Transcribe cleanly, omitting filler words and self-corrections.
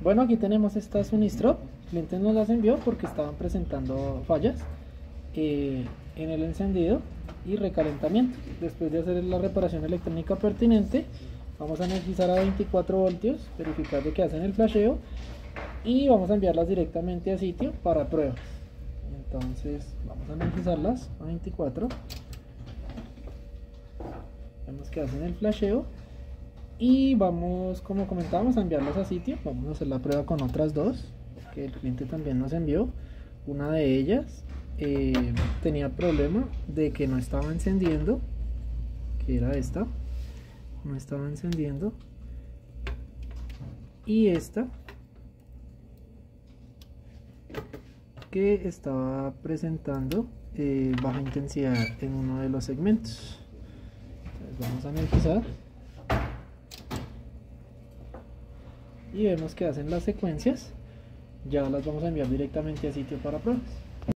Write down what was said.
Bueno, aquí tenemos estas Unistrop. El cliente nos las envió porque estaban presentando fallas en el encendido y recalentamiento. Después de hacer la reparación electrónica pertinente, vamos a energizar a 24 voltios, verificar de que hacen el flasheo y vamos a enviarlas directamente a sitio para pruebas. Entonces vamos a energizarlas a 24. Vemos que hacen el flasheo y vamos, como comentábamos, a enviarlas a sitio. Vamos a hacer la prueba con otras dos que el cliente también nos envió. Una de ellas tenía problema de que no estaba encendiendo, que era esta, no estaba encendiendo, y esta que estaba presentando baja intensidad en uno de los segmentos. Entonces vamos a energizar y vemos que hacen las secuencias. Ya las vamos a enviar directamente a sitio para pruebas.